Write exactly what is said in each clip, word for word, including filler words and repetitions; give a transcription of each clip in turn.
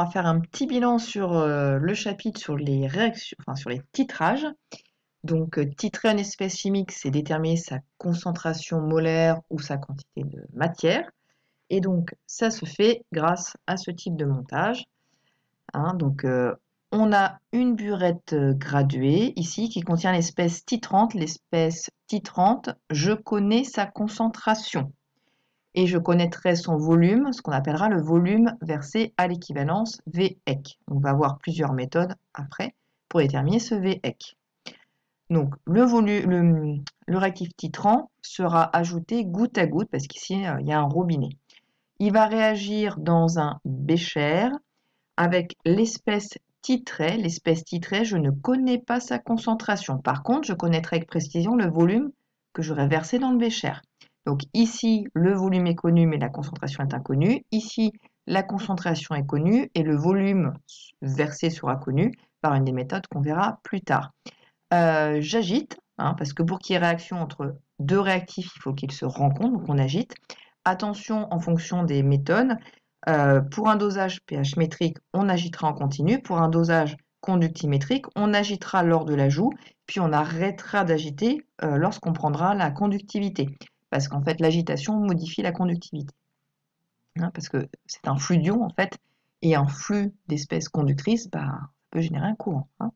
On va faire un petit bilan sur euh, le chapitre sur les réactions, enfin sur les titrages. Donc, euh, titrer une espèce chimique, c'est déterminer sa concentration molaire ou sa quantité de matière. Et donc, ça se fait grâce à ce type de montage. Hein. Donc, euh, on a une burette euh, graduée ici qui contient l'espèce titrante. L'espèce titrante, je connais sa concentration. Et je connaîtrai son volume, ce qu'on appellera le volume versé à l'équivalence V E C. On va voir plusieurs méthodes après pour déterminer ce V E C. Donc le, volume, le, le réactif titrant sera ajouté goutte à goutte parce qu'ici euh, il y a un robinet. Il va réagir dans un bécher avec l'espèce titrée. L'espèce titrée, je ne connais pas sa concentration. Par contre, je connaîtrai avec précision le volume que j'aurai versé dans le bécher. Donc ici, le volume est connu, mais la concentration est inconnue. Ici, la concentration est connue et le volume versé sera connu par une des méthodes qu'on verra plus tard. Euh, J'agite, hein, parce que pour qu'il y ait réaction entre deux réactifs, il faut qu'ils se rencontrent, donc on agite. Attention en fonction des méthodes. Euh, pour un dosage pH métrique, on agitera en continu. Pour un dosage conductimétrique, on agitera lors de l'ajout, puis on arrêtera d'agiter euh, lorsqu'on prendra la conductivité. Parce qu'en fait, l'agitation modifie la conductivité. Hein, parce que c'est un flux d'ion, en fait, et un flux d'espèces conductrices, bah, peut générer un courant. Hein.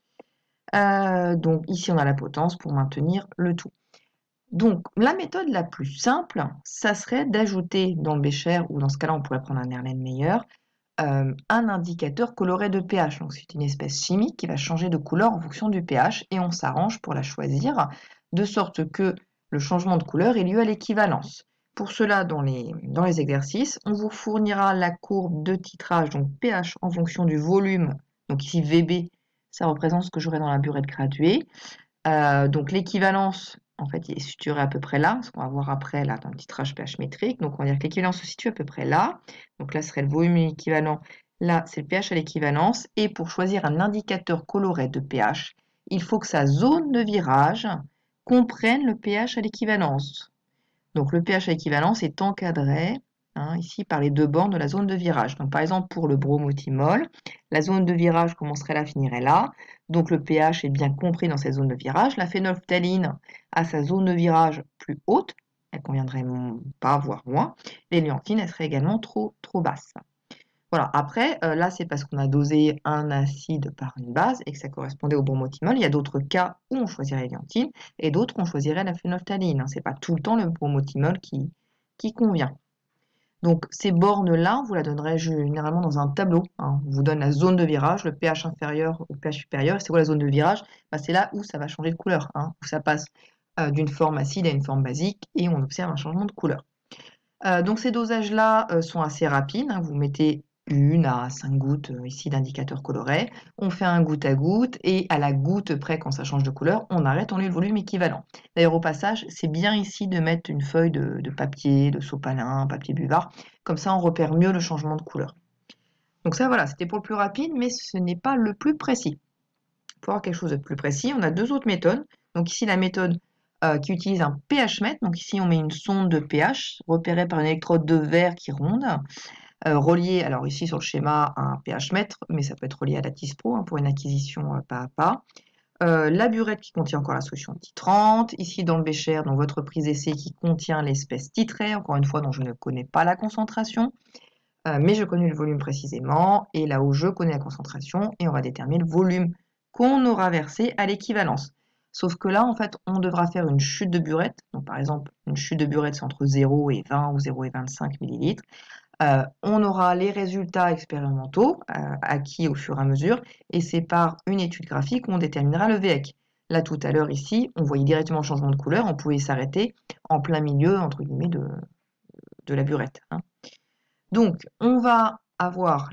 Euh, donc ici, on a la potence pour maintenir le tout. Donc, la méthode la plus simple, ça serait d'ajouter dans le bécher, ou dans ce cas-là, on pourrait prendre un Erlenmeyer, euh, un indicateur coloré de pH. Donc, c'est une espèce chimique qui va changer de couleur en fonction du pH, et on s'arrange pour la choisir, de sorte que le changement de couleur ait lieu à l'équivalence. Pour cela, dans les, dans les exercices, on vous fournira la courbe de titrage, donc pH en fonction du volume, donc ici V B, ça représente ce que j'aurai dans la burette graduée. Euh, donc l'équivalence, en fait, est située à peu près là, ce qu'on va voir après là dans le titrage pH métrique. Donc on va dire que l'équivalence se situe à peu près là. Donc là serait le volume équivalent. Là, c'est le pH à l'équivalence. Et pour choisir un indicateur coloré de pH, il faut que sa zone de virage comprenne le pH à l'équivalence. Donc le pH à l'équivalence est encadré hein, ici par les deux bornes de la zone de virage. Donc par exemple pour le bromothymol, la zone de virage commencerait là, finirait là. Donc le pH est bien compris dans cette zone de virage. La phénolphtaline a sa zone de virage plus haute, elle conviendrait pas, voire moins. L'éléanthine, elle serait également trop, trop basse. Voilà, après, euh, là, c'est parce qu'on a dosé un acide par une base et que ça correspondait au bromothymol. Il y a d'autres cas où on choisirait l'éléanthine et d'autres où on choisirait la phénolphtaline. Hein. Ce n'est pas tout le temps le bromothymol qui, qui convient. Donc, ces bornes-là, on vous la donnerez généralement dans un tableau. Hein. On vous donne la zone de virage, le pH inférieur au pH supérieur. C'est quoi la zone de virage? Bah, c'est là où ça va changer de couleur, hein, où ça passe euh, d'une forme acide à une forme basique et on observe un changement de couleur. Euh, donc, ces dosages-là euh, sont assez rapides. Hein. Vous mettez une à cinq gouttes euh, ici d'indicateur coloré. On fait un goutte à goutte et à la goutte près, quand ça change de couleur, on arrête, on lit le volume équivalent. D'ailleurs, au passage, c'est bien ici de mettre une feuille de, de papier, de sopalin, papier buvard. Comme ça, on repère mieux le changement de couleur. Donc ça, voilà, c'était pour le plus rapide, mais ce n'est pas le plus précis. Pour avoir quelque chose de plus précis, on a deux autres méthodes. Donc ici, la méthode euh, qui utilise un pH mètre. Donc ici, on met une sonde de pH repérée par une électrode de verre qui ronde. Euh, relié, alors ici sur le schéma, à un pH mètre, mais ça peut être relié à la TISPRO hein, pour une acquisition euh, pas à pas. Euh, la burette qui contient encore la solution titrante. Ici dans le bécher, dans votre prise d'essai qui contient l'espèce titrée, encore une fois dont je ne connais pas la concentration, euh, mais je connais le volume précisément, et là où je connais la concentration, et on va déterminer le volume qu'on aura versé à l'équivalence. Sauf que là, en fait, on devra faire une chute de burette. Donc, par exemple, une chute de burette, c'est entre zéro et vingt ou zéro et vingt-cinq millilitres. Euh, on aura les résultats expérimentaux euh, acquis au fur et à mesure, et c'est par une étude graphique qu'on déterminera le V E C. Là, tout à l'heure, ici, on voyait directement le changement de couleur, on pouvait s'arrêter en plein milieu, entre guillemets, de, de la burette. Hein. Donc, on va avoir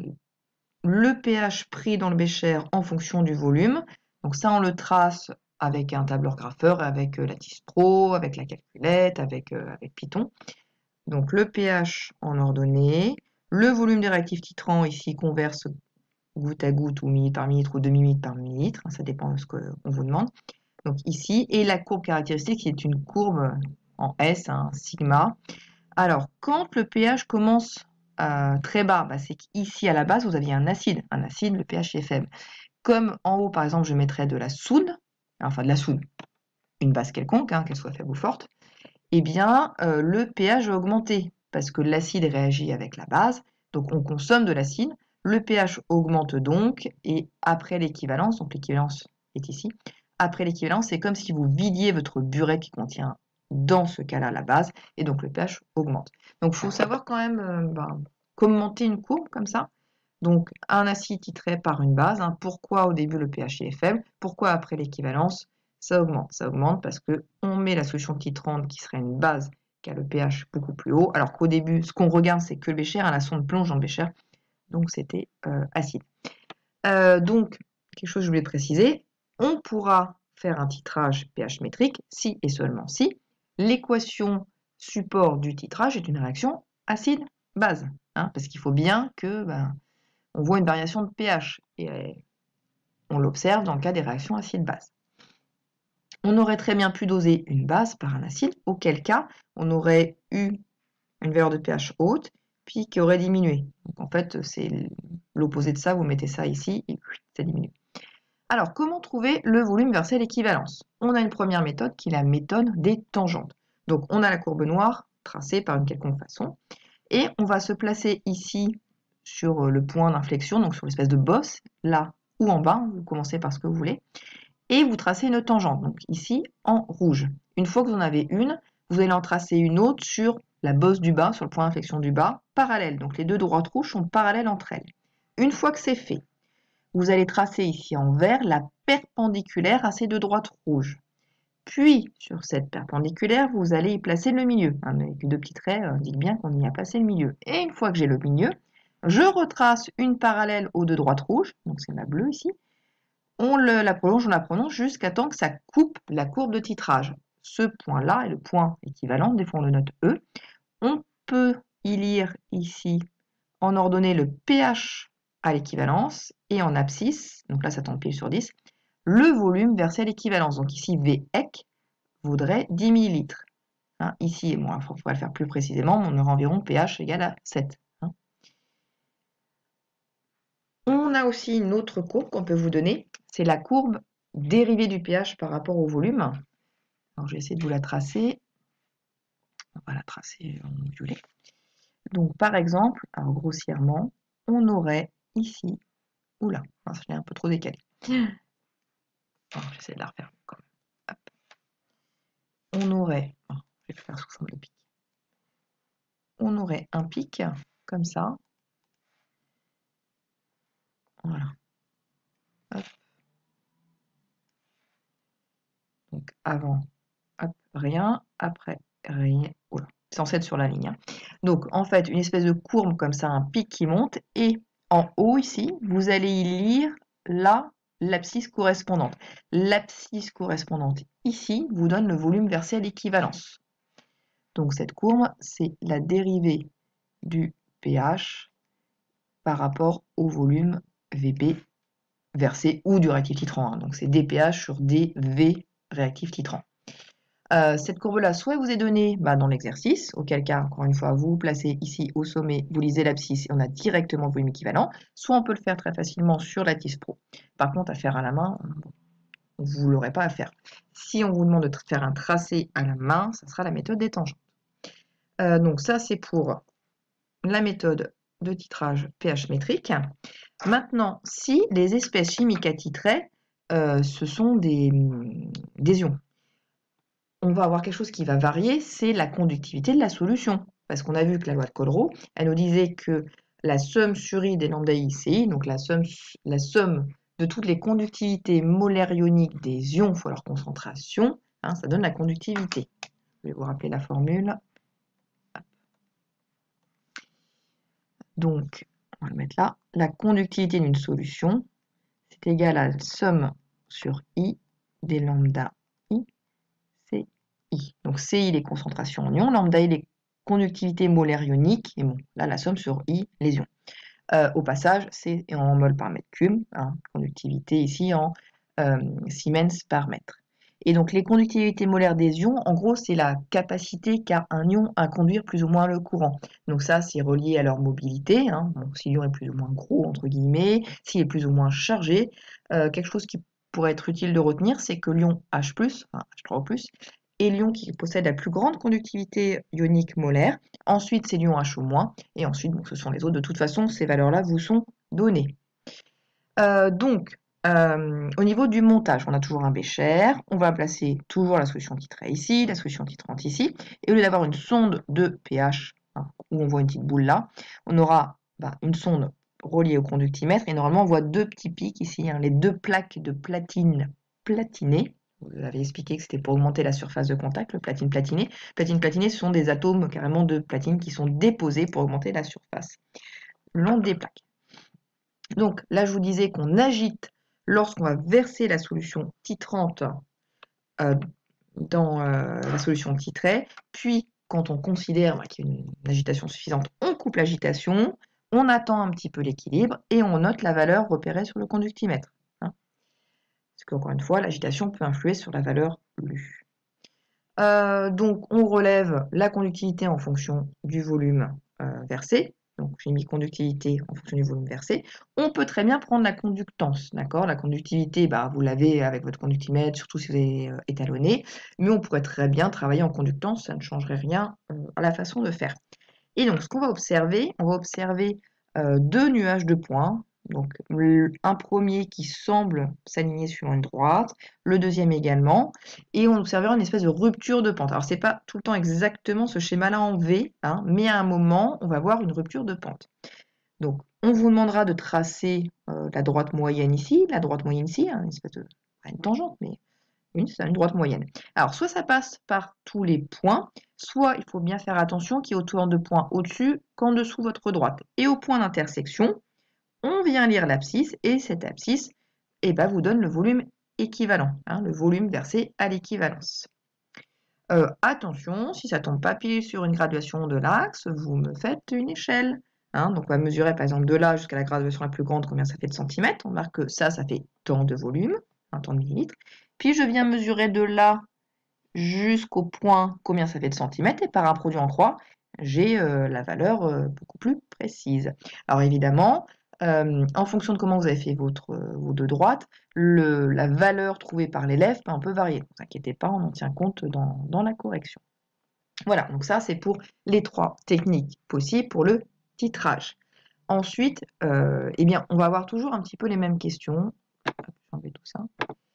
le pH pris dans le bécher en fonction du volume. Donc ça, on le trace avec un tableur grapheur, avec euh, la TISPRO, avec la calculette, avec, euh, avec Python. Donc le pH en ordonnée, le volume des réactifs titrants ici qu'on verse goutte à goutte ou millilitre par millilitre ou demi-millilitre par millilitre, ça dépend de ce qu'on vous demande. Donc ici, et la courbe caractéristique qui est une courbe en S, un sigma. Alors quand le pH commence euh, très bas, bah, c'est qu'ici à la base, vous aviez un acide. Un acide, le pH est faible. Comme en haut, par exemple, je mettrais de la soude, enfin de la soude, une base quelconque, hein, qu'elle soit faible ou forte, eh bien, euh, le pH va augmenter parce que l'acide réagit avec la base, donc on consomme de l'acide, le pH augmente donc, et après l'équivalence, donc l'équivalence est ici, après l'équivalence, c'est comme si vous vidiez votre burette qui contient dans ce cas-là la base, et donc le pH augmente. Donc il faut savoir quand même euh, ben, commenter une courbe comme ça. Donc un acide titré par une base, hein. Pourquoi au début le pH est faible, pourquoi après l'équivalence ça augmente. Ça augmente parce qu'on met la solution titrante qui serait une base qui a le pH beaucoup plus haut, alors qu'au début, ce qu'on regarde, c'est que le bécher, hein, la sonde plonge dans le bécher, donc c'était euh, acide. Euh, donc, quelque chose que je voulais préciser, on pourra faire un titrage pH métrique si et seulement si l'équation support du titrage est une réaction acide-base, hein, parce qu'il faut bien que ben, on voit une variation de pH, et euh, on l'observe dans le cas des réactions acide-base. On aurait très bien pu doser une base par un acide, auquel cas on aurait eu une valeur de pH haute, puis qui aurait diminué. Donc en fait, c'est l'opposé de ça, vous mettez ça ici, et ça diminue. Alors, comment trouver le volume versé à l'équivalence? On a une première méthode qui est la méthode des tangentes. Donc on a la courbe noire tracée par une quelconque façon, et on va se placer ici sur le point d'inflexion, donc sur l'espèce de bosse, là ou en bas, vous commencez par ce que vous voulez, et vous tracez une tangente, donc ici en rouge. Une fois que vous en avez une, vous allez en tracer une autre sur la bosse du bas, sur le point d'inflexion du bas, parallèle. Donc les deux droites rouges sont parallèles entre elles. Une fois que c'est fait, vous allez tracer ici en vert la perpendiculaire à ces deux droites rouges. Puis, sur cette perpendiculaire, vous allez y placer le milieu. Avec deux petits traits, indique bien qu'on y a placé le milieu. Et une fois que j'ai le milieu, je retrace une parallèle aux deux droites rouges, donc c'est ma bleue ici. On le, la prolonge, on la prolonge jusqu'à temps que ça coupe la courbe de titrage. Ce point-là est le point équivalent, des fois on le note E. On peut y lire ici en ordonnée le pH à l'équivalence et en abscisse, donc là ça tombe pile sur dix, le volume versé à l'équivalence. Donc ici V E C vaudrait dix millilitres. Hein, ici, bon, il faudrait le faire plus précisément, on aurait environ pH égale à sept. Hein. On a aussi une autre courbe qu'on peut vous donner, c'est la courbe dérivée du pH par rapport au volume. Alors, je vais essayer de vous la tracer. On va la tracer en violet. Donc, par exemple, alors grossièrement, on aurait ici, oula, je l'ai un peu trop décalé. J'essaie de la refaire quand même. Hop. On aurait, oh, je vais le faire sous forme de pic. On aurait un pic comme ça. Voilà. Hop. Donc avant, hop, rien, après rien. Oula, c'est censé être sur la ligne. Hein. Donc en fait, une espèce de courbe comme ça, un pic qui monte, et en haut ici, vous allez y lire là l'abscisse correspondante. L'abscisse correspondante ici vous donne le volume versé à l'équivalence. Donc cette courbe, c'est la dérivée du pH par rapport au volume V P versé ou du réactif titrant. Hein. Donc c'est D pH sur D V réactif titrant. Euh, cette courbe-là, soit vous est donnée bah, dans l'exercice, auquel cas, encore une fois, vous vous placez ici au sommet, vous lisez l'abscisse et on a directement le volume équivalent, soit on peut le faire très facilement sur la T I S Pro. Par contre, à faire à la main, vous ne l'aurez pas à faire. Si on vous demande de faire un tracé à la main, ça sera la méthode des tangentes. Euh, donc ça, c'est pour la méthode de titrage pH métrique. Maintenant, si les espèces chimiques à titrer, euh, ce sont des, des ions, on va avoir quelque chose qui va varier, c'est la conductivité de la solution. Parce qu'on a vu que la loi de Colero, elle nous disait que la somme sur I des lambda I C I, donc la somme, la somme de toutes les conductivités molaires ioniques des ions fois leur concentration, hein, ça donne la conductivité. Je vais vous rappeler la formule. Donc, on va le mettre là. La conductivité d'une solution, c'est égal à la somme sur I des lambda I C I. Donc C I les concentrations en ions, lambda I les conductivités molaires ioniques, et bon, là la somme sur I les ions. Euh, au passage, c'est en mol par mètre cube, hein, conductivité ici en euh, Siemens par mètre. Et donc les conductivités molaires des ions, en gros, c'est la capacité qu'a un ion à conduire plus ou moins le courant. Donc ça, c'est relié à leur mobilité, hein. Donc, si l'ion est plus ou moins gros, entre guillemets, s'il est plus ou moins chargé, euh, quelque chose qui pourrait être utile de retenir, c'est que l'ion H plus, enfin H trois O plus, est l'ion qui possède la plus grande conductivité ionique molaire. Ensuite, c'est l'ion H O-, et ensuite, bon, ce sont les autres. De toute façon, ces valeurs-là vous sont données. Euh, donc, euh, au niveau du montage, on a toujours un bécher, on va placer toujours la solution titrée ici, la solution titrante ici, et au lieu d'avoir une sonde de pH, hein, où on voit une petite boule là, on aura bah, une sonde reliée au conductimètre, et normalement on voit deux petits pics ici, hein, les deux plaques de platine platinée. Vous avez expliqué que c'était pour augmenter la surface de contact, le platine platiné. Platine platiné, ce sont des atomes carrément de platine qui sont déposés pour augmenter la surface le long des plaques. Donc là, je vous disais qu'on agite lorsqu'on va verser la solution titrante euh, dans euh, la solution titrée, puis quand on considère bah, qu'il y a une, une agitation suffisante, on coupe l'agitation, on attend un petit peu l'équilibre et on note la valeur repérée sur le conductimètre. Hein. Parce qu'encore une fois, l'agitation peut influer sur la valeur lue. Euh, donc on relève la conductivité en fonction du volume euh, versé. Donc j'ai mis conductivité en fonction du volume versé. On peut très bien prendre la conductance, d'accord? La conductivité, bah, vous l'avez avec votre conductimètre, surtout si vous avez euh, étalonné, mais on pourrait très bien travailler en conductance, ça ne changerait rien euh, à la façon de faire. Et donc ce qu'on va observer, on va observer euh, deux nuages de points. Donc un premier qui semble s'aligner sur une droite, le deuxième également, et on observera une espèce de rupture de pente. Alors c'est pas tout le temps exactement ce schéma-là en V, hein, mais à un moment, on va voir une rupture de pente. Donc on vous demandera de tracer euh, la droite moyenne ici, la droite moyenne ici, hein, une espèce de, pas une tangente, mais une, c'est une droite moyenne. Alors soit ça passe par tous les points, soit il faut bien faire attention qu'il y ait autant de points au-dessus qu'en dessous votre droite. Et au point d'intersection, on vient lire l'abscisse, et cette abscisse eh ben, vous donne le volume équivalent, hein, le volume versé à l'équivalence. Euh, attention, si ça tombe pas pile sur une graduation de l'axe, vous me faites une échelle. Hein, donc on va mesurer par exemple de là jusqu'à la graduation la plus grande, combien ça fait de centimètres. On marque que ça, ça fait tant de volume, un tant de millilitres. Puis je viens mesurer de là jusqu'au point, combien ça fait de centimètres, et par un produit en croix, j'ai euh, la valeur euh, beaucoup plus précise. Alors évidemment, euh, en fonction de comment vous avez fait votre, euh, vos deux droites, le, la valeur trouvée par l'élève peut un peu varier. Ne vous inquiétez pas, on en tient compte dans, dans la correction. Voilà, donc ça c'est pour les trois techniques possibles pour le titrage. Ensuite, euh, eh bien, on va avoir toujours un petit peu les mêmes questions. Hop, je vais enlever tout ça.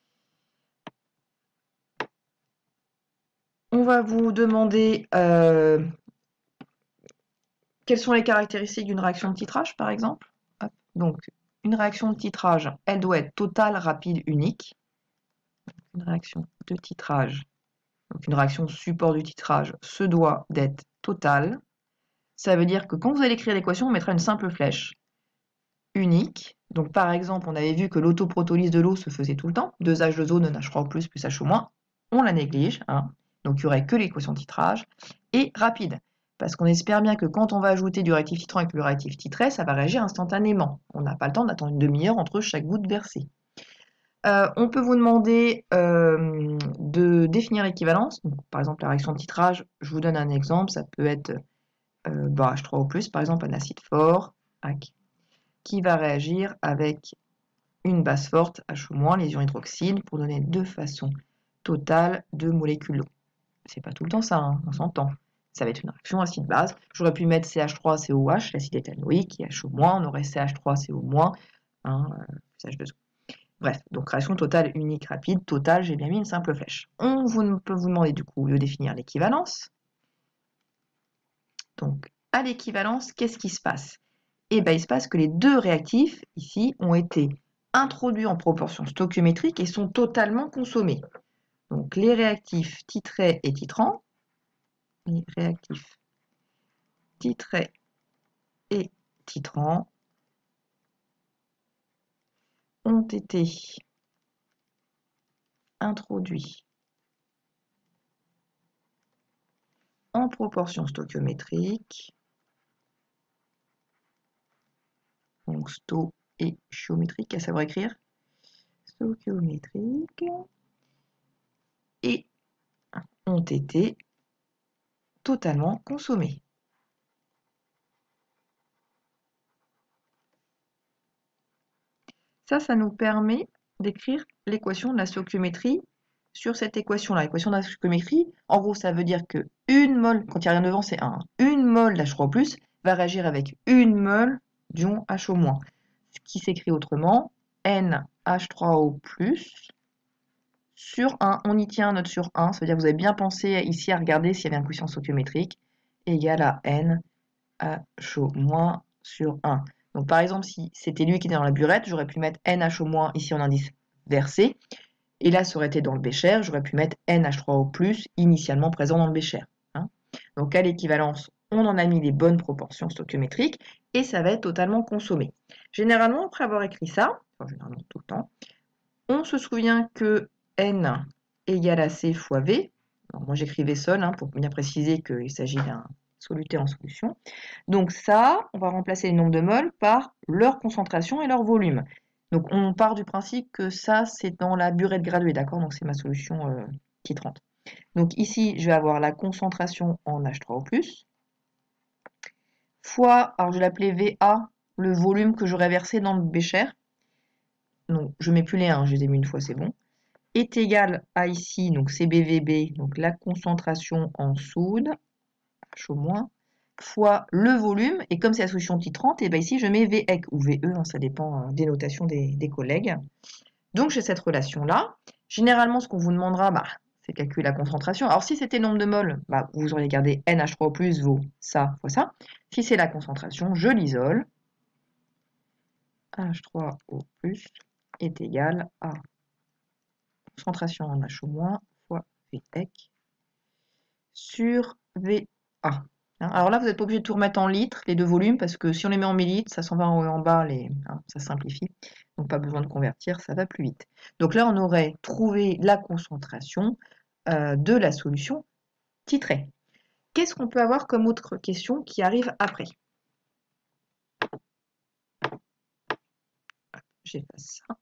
On va vous demander euh, quelles sont les caractéristiques d'une réaction de titrage, par exemple. Hop. Donc, une réaction de titrage, elle doit être totale, rapide, unique. Une réaction de titrage, donc une réaction support du titrage, se doit d'être totale. Ça veut dire que quand vous allez écrire l'équation, on mettra une simple flèche unique. Donc, par exemple, on avait vu que l'autoprotolyse de l'eau se faisait tout le temps. deux H deux O, non H trois O plus, plus H O-. On la néglige. Hein. Donc, il n'y aurait que l'équation de titrage. Et rapide. Parce qu'on espère bien que quand on va ajouter du réactif titrant avec le réactif titré, ça va réagir instantanément. On n'a pas le temps d'attendre une demi-heure entre chaque goutte versée. Euh, on peut vous demander euh, de définir l'équivalence. Par exemple, la réaction de titrage, je vous donne un exemple. Ça peut être euh, bah, H trois O plus, par exemple, un acide fort, qui va réagir avec une base forte, H O-, les ions hydroxyde, pour donner deux façons totales de molécules d'eau. C'est pas tout le temps ça, hein, on s'entend. Ça va être une réaction acide-base. J'aurais pu mettre C H trois C O H, l'acide éthanoïque, et H O-, on aurait C H trois C O-, hein, plus H deux O. Bref, donc réaction totale unique rapide, totale, j'ai bien mis une simple flèche. On vous, peut vous demander du coup de définir l'équivalence. Donc, à l'équivalence, qu'est-ce qui se passe? Eh bien, il se passe que les deux réactifs, ici, ont été introduits en proportion stoichiométrique et sont totalement consommés. Donc, les réactifs titrés et titrants, les réactifs titrés et titrants ont été introduits en proportion stoichiométrique, donc sto et chiométrique, à savoir écrire, stoichiométrique, ont été totalement consommés. Ça, ça nous permet d'écrire l'équation de la stoichiométrie sur cette équation-là. L'équation de la stoichiométrie, en gros, ça veut dire que une mole, quand il n'y a rien devant, c'est un. Une mole d'H trois O plus va réagir avec une mole d'ion H O-. Ce qui s'écrit autrement, N H trois O plus sur un. On y tient un note sur un. Ça veut dire que vous avez bien pensé ici à regarder s'il y avait un coefficient stoichiométrique égal à N H O- sur un. Donc par exemple, si c'était lui qui était dans la burette, j'aurais pu mettre N H O- ici en indice versé. Et là, ça aurait été dans le bécher, j'aurais pu mettre N H trois O plus initialement présent dans le bécher. Hein. Donc à l'équivalence, on en a mis les bonnes proportions stoichiométriques et ça va être totalement consommé. Généralement, après avoir écrit ça, enfin, généralement tout le temps, on se souvient que N égale à C fois V. Alors, moi j'écrivais seul hein, pour bien préciser qu'il s'agit d'un soluté en solution. Donc ça, on va remplacer les nombres de moles par leur concentration et leur volume. Donc on part du principe que ça, c'est dans la burette graduée, d'accord? Donc c'est ma solution euh, T trente. Donc ici, je vais avoir la concentration en H trois O plus, fois, alors je vais l'appeler V A, le volume que j'aurais versé dans le bécher. Donc je ne mets plus les un, je les ai mis une fois, c'est bon. Est égal à ici, donc C B V B, donc la concentration en soude, H au moins, fois le volume, et comme c'est la solution T trente, et bien ici je mets V E C ou V E, hein, ça dépend des notations des, des collègues. Donc j'ai cette relation-là. Généralement, ce qu'on vous demandera, bah, c'est calculer la concentration. Alors si c'était le nombre de moles, bah, vous auriez gardé N H trois O plus vaut ça fois ça. Si c'est la concentration, je l'isole. H trois O plus est égal à concentration en H au moins fois V E C sur V A. Alors là, vous n'êtes pas obligé de tout remettre en litres, les deux volumes, parce que si on les met en millilitres, ça s'en va en haut et en bas, les, hein, ça simplifie. Donc pas besoin de convertir, ça va plus vite. Donc là, on aurait trouvé la concentration euh, de la solution titrée. Qu'est-ce qu'on peut avoir comme autre question qui arrive après? J'efface ça.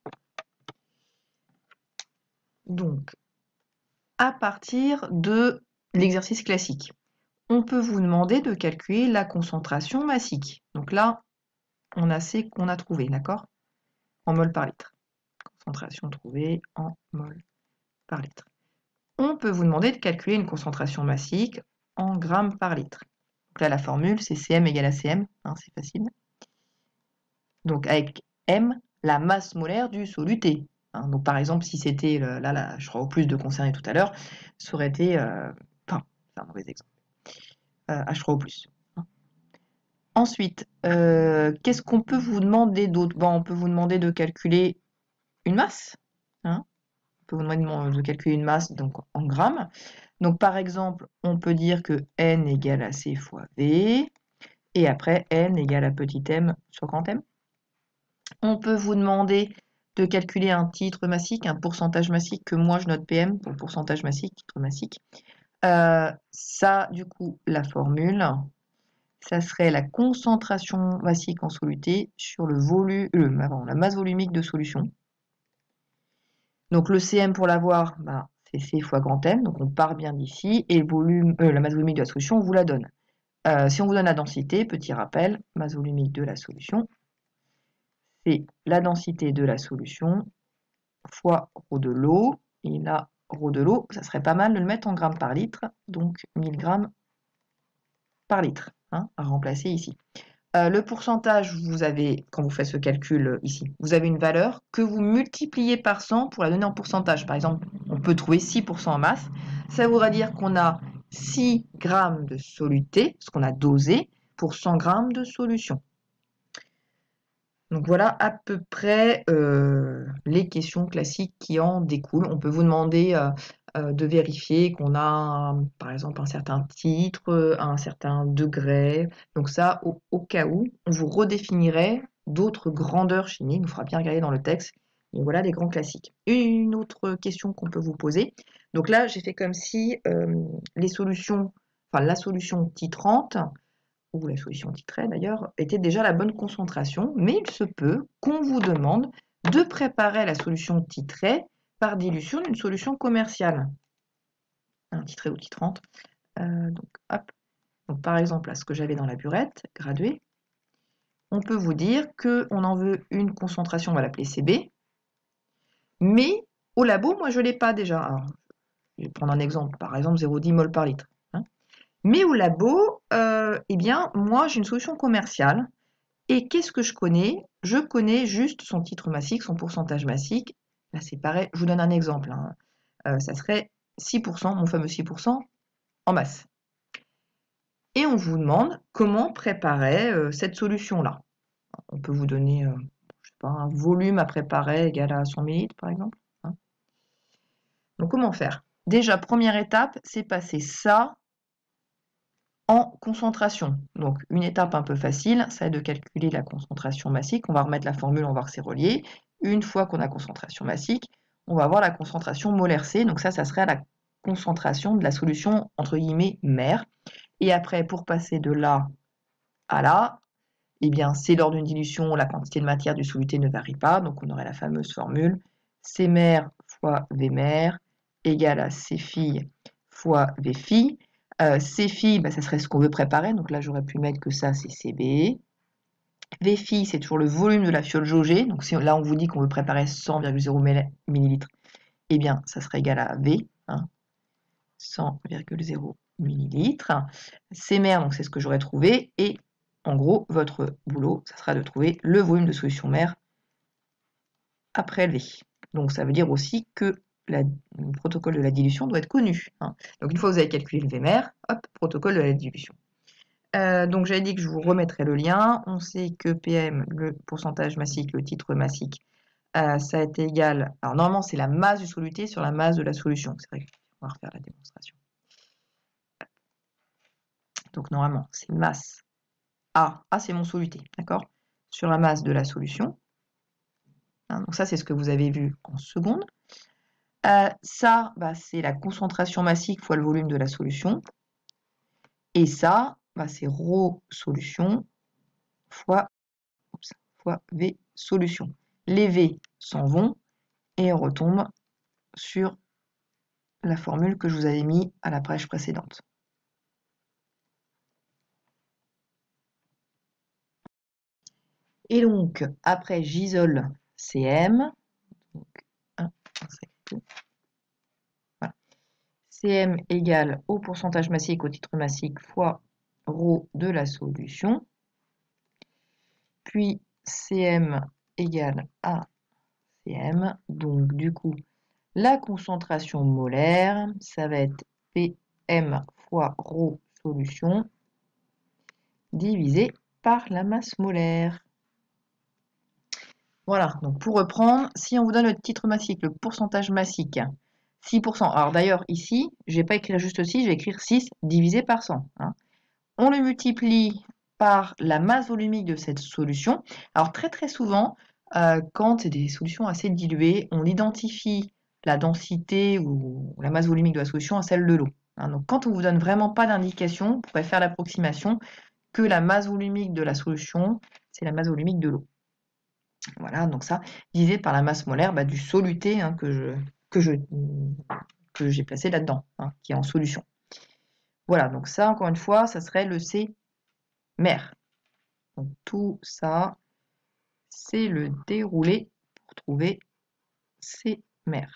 Donc, à partir de l'exercice classique, on peut vous demander de calculer la concentration massique. Donc là, on a C qu'on a trouvé, d'accord? En mol par litre. Concentration trouvée en mol par litre. On peut vous demander de calculer une concentration massique en grammes par litre. Donc là, la formule, c'est C M égale à C M, hein, c'est facile. Donc avec M, la masse molaire du soluté. Hein, donc par exemple, si c'était, là, là, je crois au plus de concerné tout à l'heure, ça aurait été, euh, enfin, c'est un mauvais exemple, euh, H trois O plus. Hein. Ensuite, euh, qu'est-ce qu'on peut vous demander d'autre? Bon, on peut vous demander de calculer une masse. Hein. On peut vous demander de calculer une masse donc en grammes. Donc par exemple, on peut dire que N égale à C fois V, et après N égale à petit m sur grand M. On peut vous demander de calculer un titre massique, un pourcentage massique, que moi je note P M pour pourcentage massique, titre massique. Euh, ça, du coup, la formule, ça serait la concentration massique en soluté sur le volume, euh, la masse volumique de solution. Donc le C M pour l'avoir, bah, c'est C fois grand M, donc on part bien d'ici, et le volume, euh, la masse volumique de la solution, on vous la donne. Euh, si on vous donne la densité, petit rappel, masse volumique de la solution, c'est la densité de la solution fois ρ de l'eau, et là, ρ de l'eau, ça serait pas mal de le mettre en grammes par litre, donc mille grammes par litre, hein, à remplacer ici. Euh, le pourcentage, vous avez, quand vous faites ce calcul ici, vous avez une valeur que vous multipliez par cent pour la donner en pourcentage. Par exemple, on peut trouver six pour cent en masse. Ça voudra dire qu'on a six grammes de soluté, ce qu'on a dosé, pour cent grammes de solution. Donc voilà à peu près euh, les questions classiques qui en découlent. On peut vous demander euh, euh, de vérifier qu'on a, par exemple, un certain titre, un certain degré. Donc ça, au, au cas où, on vous redéfinirait d'autres grandeurs chimiques. Il faudra bien regarder dans le texte. Et voilà les grands classiques. Une autre question qu'on peut vous poser. Donc là, j'ai fait comme si euh, les solutions, enfin la solution T trente, ou la solution titrée d'ailleurs, était déjà la bonne concentration, mais il se peut qu'on vous demande de préparer la solution titrée par dilution d'une solution commerciale. un titré ou titrante. Euh, donc, hop. Donc, par exemple, là, ce que j'avais dans la burette graduée, on peut vous dire qu'on en veut une concentration, on va l'appeler C B, mais au labo, moi, je ne l'ai pas déjà. Alors, je vais prendre un exemple, par exemple, zéro virgule dix mol par litre. Hein. Mais au labo, euh, eh bien, moi, j'ai une solution commerciale. Et qu'est-ce que je connais? Je connais juste son titre massique, son pourcentage massique. Là, c'est pareil, je vous donne un exemple. Hein. Euh, ça serait six pour cent, mon fameux six pour cent en masse. Et on vous demande comment préparer euh, cette solution-là. On peut vous donner euh, je sais pas, un volume à préparer égal à cent millilitres, par exemple. Hein. Donc, comment faire? Déjà, première étape, c'est passer ça en concentration. Donc, une étape un peu facile, ça est de calculer la concentration massique. On va remettre la formule, on va voir que c'est relié. Une fois qu'on a concentration massique, on va avoir la concentration molaire C. Donc ça, ça serait la concentration de la solution, entre guillemets, mère. Et après, pour passer de là à là, eh bien, c'est lors d'une dilution, la quantité de matière du soluté ne varie pas. Donc, on aurait la fameuse formule C mère fois V mère égale à C fille fois V fille. Euh, C fille, bah, ça serait ce qu'on veut préparer. Donc là, j'aurais pu mettre que ça, c'est C B. V fille, c'est toujours le volume de la fiole jaugée. Donc si là, on vous dit qu'on veut préparer cent virgule zéro millilitres, eh bien, ça serait égal à V, hein, cent virgule zéro millilitres. C mère, donc c'est ce que j'aurais trouvé. Et en gros, votre boulot, ça sera de trouver le volume de solution mère à prélever. Donc ça veut dire aussi que la, le protocole de la dilution doit être connu. Hein. Donc une fois que vous avez calculé le V mère, hop, protocole de la dilution. Euh, donc j'avais dit que je vous remettrai le lien. On sait que P M, le pourcentage massique, le titre massique, euh, ça a été égal. Alors normalement c'est la masse du soluté sur la masse de la solution. C'est vrai qu'on va refaire la démonstration. Donc normalement c'est masse A. A c'est mon soluté, d'accord? Sur la masse de la solution. Hein, donc ça c'est ce que vous avez vu en seconde. Euh, ça, bah, c'est la concentration massique fois le volume de la solution. Et ça, bah, c'est ρ solution fois, oups, fois V solution. Les V s'en vont et on retombe sur la formule que je vous avais mis à la page précédente. Et donc, après, j'isole C M. Donc, un, un, voilà. C M égale au pourcentage massique, au titre massique, fois ρ de la solution. Puis C M égale à C M. Donc, du coup, la concentration molaire, ça va être P M fois ρ solution divisé par la masse molaire. Voilà, donc pour reprendre, si on vous donne le titre massique, le pourcentage massique, six pour cent. Alors d'ailleurs, ici, je ne vais pas écrire juste six, je vais écrire six divisé par cent. Hein. On le multiplie par la masse volumique de cette solution. Alors très très souvent, euh, quand c'est des solutions assez diluées, on identifie la densité ou la masse volumique de la solution à celle de l'eau. Hein. Donc quand on ne vous donne vraiment pas d'indication, on pourrait faire l'approximation que la masse volumique de la solution, c'est la masse volumique de l'eau. Voilà, donc ça, divisé par la masse molaire bah, du soluté hein, que je que je que j'ai placé là-dedans, hein, qui est en solution. Voilà, donc ça, encore une fois, ça serait le C mère. Donc tout ça, c'est le déroulé pour trouver C mère.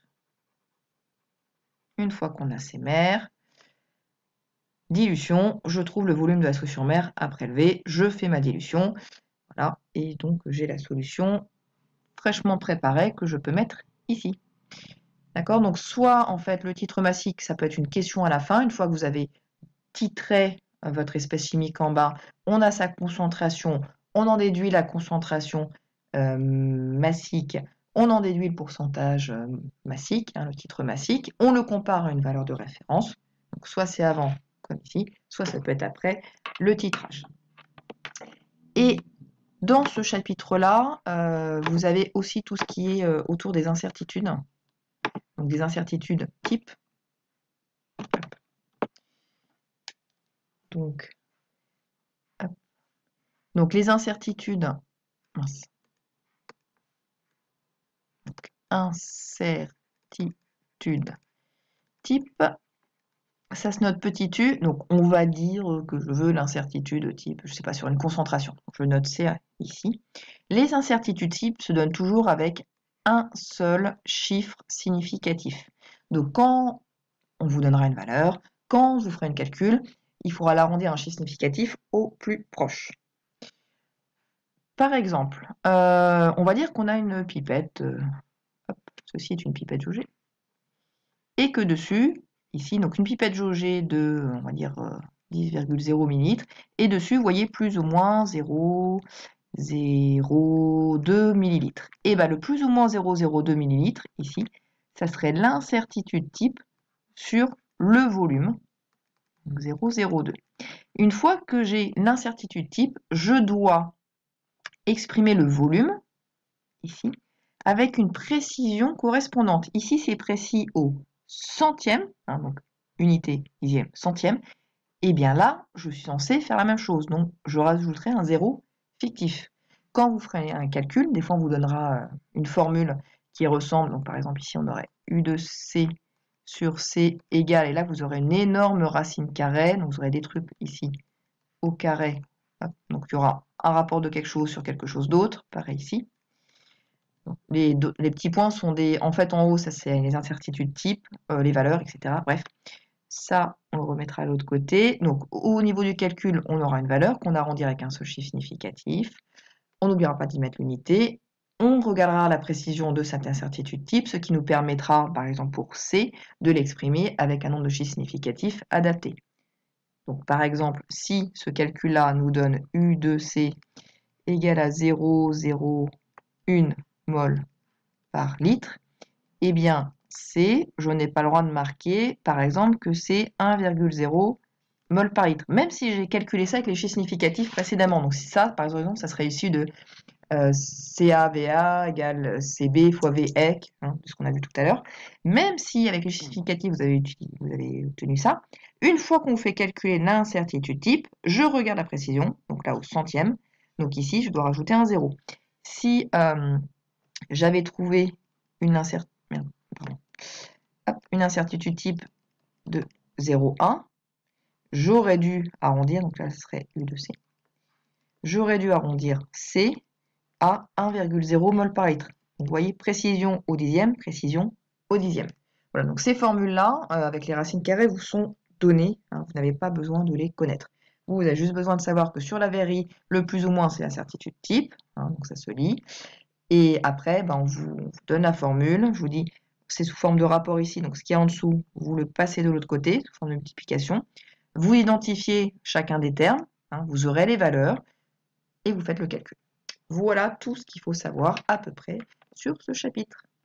Une fois qu'on a C mère, dilution, je trouve le volume de la solution mère à prélever, je fais ma dilution, voilà, et donc j'ai la solution fraîchement préparée que je peux mettre ici. D'accord? Donc, soit, en fait, le titre massique, ça peut être une question à la fin. Une fois que vous avez titré votre espèce chimique en bas, on a sa concentration, on en déduit la concentration euh, massique, on en déduit le pourcentage euh, massique, hein, le titre massique, on le compare à une valeur de référence. Donc, soit c'est avant, comme ici, soit ça peut être après le titrage. Et dans ce chapitre-là, euh, vous avez aussi tout ce qui est euh, autour des incertitudes. Donc des incertitudes type. Donc, hop. Donc les incertitudes, mince. Donc, incertitude type. ça se note petit u, donc on va dire que je veux l'incertitude type, je sais pas, sur une concentration. Donc je note C ici. Les incertitudes type se donnent toujours avec un seul chiffre significatif. Donc quand on vous donnera une valeur, quand vous ferez un calcul, il faudra l'arrondir à un chiffre significatif au plus proche. Par exemple, euh, on va dire qu'on a une pipette, euh, hop, ceci est une pipette jaugée, et que dessus, ici, donc une pipette jaugée de, on va dire, euh, dix virgule zéro millilitres, et dessus, vous voyez plus ou moins zéro virgule zéro deux millilitres. Et bien le plus ou moins zéro virgule zéro deux millilitres, ici, ça serait l'incertitude type sur le volume, donc zéro virgule zéro deux. Une fois que j'ai l'incertitude type, je dois exprimer le volume, ici, avec une précision correspondante. Ici, c'est précis au centième, hein, donc unité, dixième, centième. Et bien là, je suis censé faire la même chose. Donc, je rajouterai un zéro fictif. Quand vous ferez un calcul, des fois, on vous donnera une formule qui ressemble. Donc, par exemple, ici, on aurait U de C sur C égale. Et là, vous aurez une énorme racine carrée. Donc, vous aurez des trucs ici au carré. Donc, il y aura un rapport de quelque chose sur quelque chose d'autre. Pareil ici. Donc, les, les petits points sont des... En fait, en haut, ça, c'est les incertitudes type, euh, les valeurs, et cetera. Bref. Ça, on le remettra à l'autre côté. Donc, au niveau du calcul, on aura une valeur qu'on arrondira avec un seul chiffre significatif. On n'oubliera pas d'y mettre l'unité. On regardera la précision de cette incertitude type, ce qui nous permettra, par exemple pour C, de l'exprimer avec un nombre de chiffres significatifs adapté. Donc, par exemple, si ce calcul-là nous donne U de C égale à zéro virgule zéro un mol par litre, eh bien, C, je n'ai pas le droit de marquer, par exemple, que c'est un virgule zéro mol par litre, même si j'ai calculé ça avec les chiffres significatifs précédemment. Donc, si ça, par exemple, ça serait issu de euh, C A V A égale C B fois V E C, hein, de ce qu'on a vu tout à l'heure. Même si avec les chiffres significatifs, vous avez, vous avez obtenu ça, une fois qu'on fait calculer l'incertitude type, je regarde la précision, donc là au centième, donc ici, je dois rajouter un zéro. Si euh, j'avais trouvé une incertitude, une incertitude type de zéro virgule un, j'aurais dû arrondir, donc là ce serait U de C, j'aurais dû arrondir C à un virgule zéro mol par litre. Donc vous voyez, précision au dixième, précision au dixième. Voilà, donc ces formules-là, euh, avec les racines carrées, vous sont données, hein, vous n'avez pas besoin de les connaître. Vous, vous avez juste besoin de savoir que sur la verrie, le plus ou moins, c'est l'incertitude type, hein, donc ça se lit. Et après, ben, on, vous, on vous donne la formule, je vous dis, c'est sous forme de rapport ici, donc ce qui est en dessous, vous le passez de l'autre côté, sous forme de multiplication. Vous identifiez chacun des termes, hein, vous aurez les valeurs, et vous faites le calcul. Voilà tout ce qu'il faut savoir à peu près sur ce chapitre.